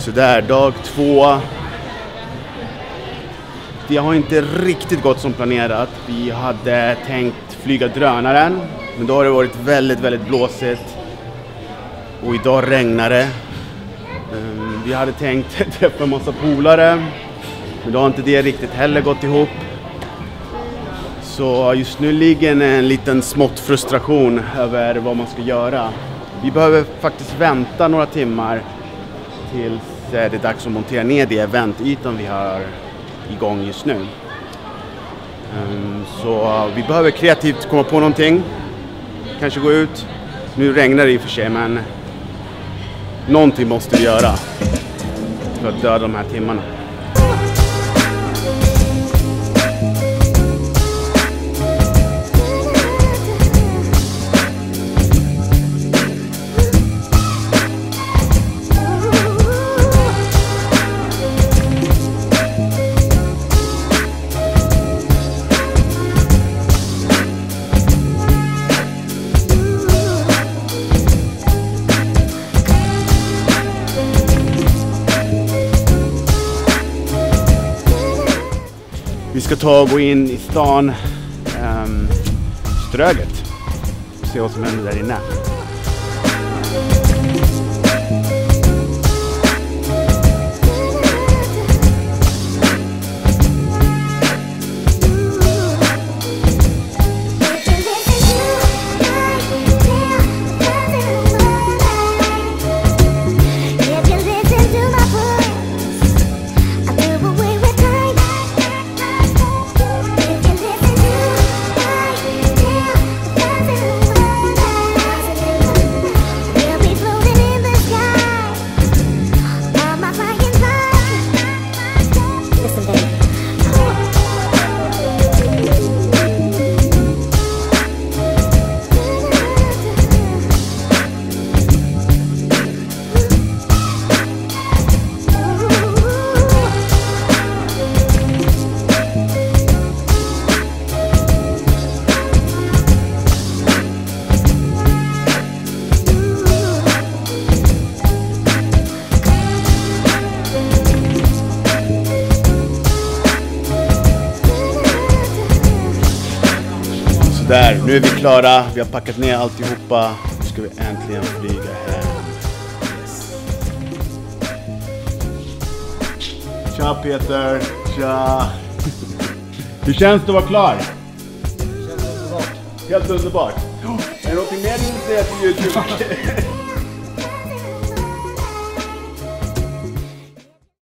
Så där, dag 2. Det har inte riktigt gått som planerat. Vi hade tänkt flyga drönaren, men då har det varit väldigt, väldigt blåsigt. Och idag regnar det. Vi hade tänkt träffa en massa polare, men då har inte det riktigt heller gått ihop. Så just nu ligger en liten smått frustration över vad man ska göra. Vi behöver faktiskt vänta några timmar tills det är dags att montera ner det eventytan vi har igång just nu. Så vi behöver kreativt komma på någonting. Kanske gå ut. Nu regnar det i och för sig, men någonting måste vi göra för att döda de här timmarna. Vi ska ta och gå in i stan, Ströget, och se vad som händer där inne. Där, nu är vi klara, vi har packat ner alltihopa. Nu ska vi äntligen flyga hem. Yes. Tja Peter, tja. Hur känns det att vara klar? Det känns underbart. Helt underbart. Är det någonting mer du vill säga till YouTube?